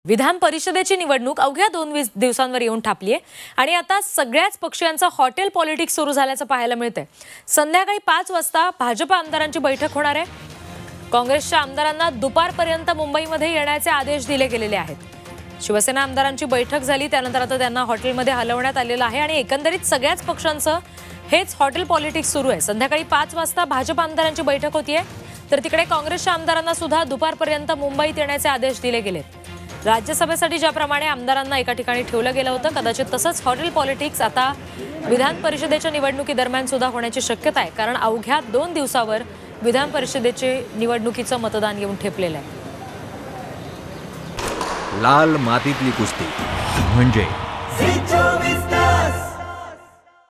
विधान परिषदेची निवडणूक अवघ्या 2 दिवसांवर येऊन ठापली आहे आणि आता सगळ्याच पक्षांचं हॉटेल पॉलिटिक्स सुरू झाल्याचं पाहायला मिळतंय। संध्याकाळी 5 वाजता भाजप आमदारांची बैठक होणार आहे। काँग्रेसच्या आमदारांना दुपारपर्यंत मुंबईमध्ये येण्याचे आदेश दिले गेलेले आहेत। शिवसेना आमदारांची बैठक झाली त्यानंतर आता त्यांना हॉटेलमध्ये हलवण्यात आलेलं आहे आणि एकंदरीत सगळ्याच पक्षांचं हेच हॉटेल पॉलिटिक्स सुरू आहे। संध्याकाळी 5 वाजता भाजप आमदारांची बैठक होतीये तर तिकडे काँग्रेसच्या आमदारांना सुद्धा दुपारपर्यंत मुंबईत येण्याचे आदेश दिले गेलेत। राज्यसभेसाठी ज्याप्रमाणे आमदारांना एका ठिकाणी ठेवलं गेलं होतं कदाचित तसंच हॉटेल पॉलिटिक्स आता विधान परिषदेच्या निवडणुकीदरम्यान सुद्धा होण्याची शक्यता आहे, कारण अवघ्या 2 दिवसावर विधान परिषदेचे निवडणुकीचं मतदान येऊन ठेपलेलं आहे। लाल मातीतली कुस्ती म्हणजे